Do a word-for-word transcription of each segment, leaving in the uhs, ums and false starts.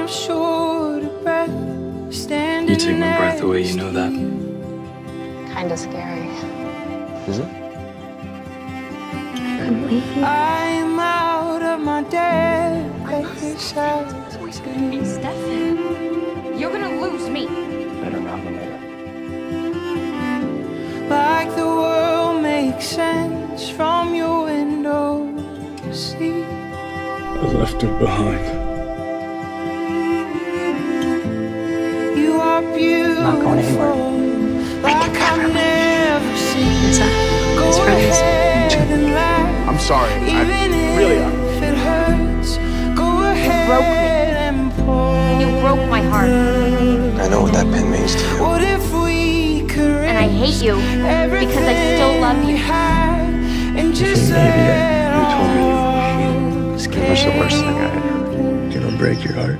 short of breath. You take my breath away, you know that? Kinda scary. Is it? I'm leaving. I'm out of my depth. Stefan, you're gonna lose me. Better now than later. Like the world makes sense from your window seat. I left her behind. You are beautiful. Not going anywhere. Like I've never seen. Is that his friends? I'm sorry. I really am. If it hurts, go ahead broke me. and pour. You broke my heart. I know what that pin means to you. What if we could And I hate you because I still love you. And just Maybe let you told me you our were It was the worst thing I had heard. It'll break your heart.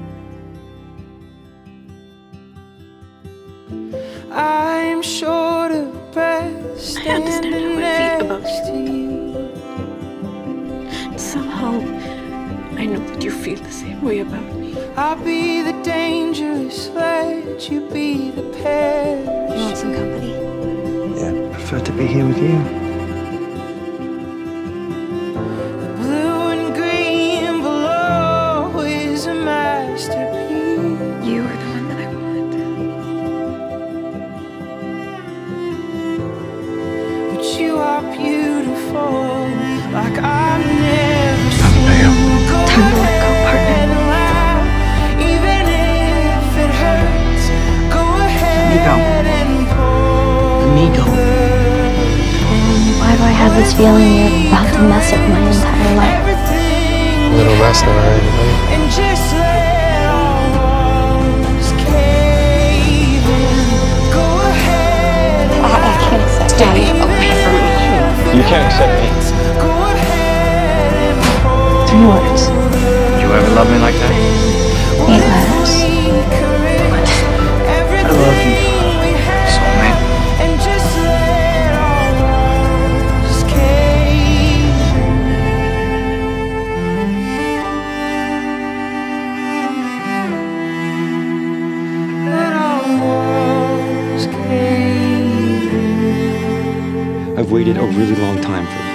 I'm short of breath. I understand how I feel about next to you. Somehow, I know that you feel the same way about me. I'll be the dangerous sledge, you be the You want pest. some company? Yeah, I prefer to be here with you. Blue and green below is a masterpiece. You are the one that I want. But you are beautiful, like I've never I'm seen. pale. Go Time to let go, partner. ahead and laugh, even if it hurts. Go ahead Amigo. and pour. Amigo. Why do I have this feeling you're about to mess up my entire life? Everything A little less than I already know. and just let our walls cave in. Go ahead and I, I can't accept Stand away from me. You can't accept me. go ahead and Three words. Did you ever love me like that? Eight letters. I love you, soulmate. And just let our walls cave in. Let our walls cave in. I've waited a really long time for this.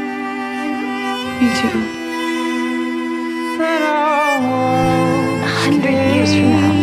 Me too. Let our walls A hundred years from now,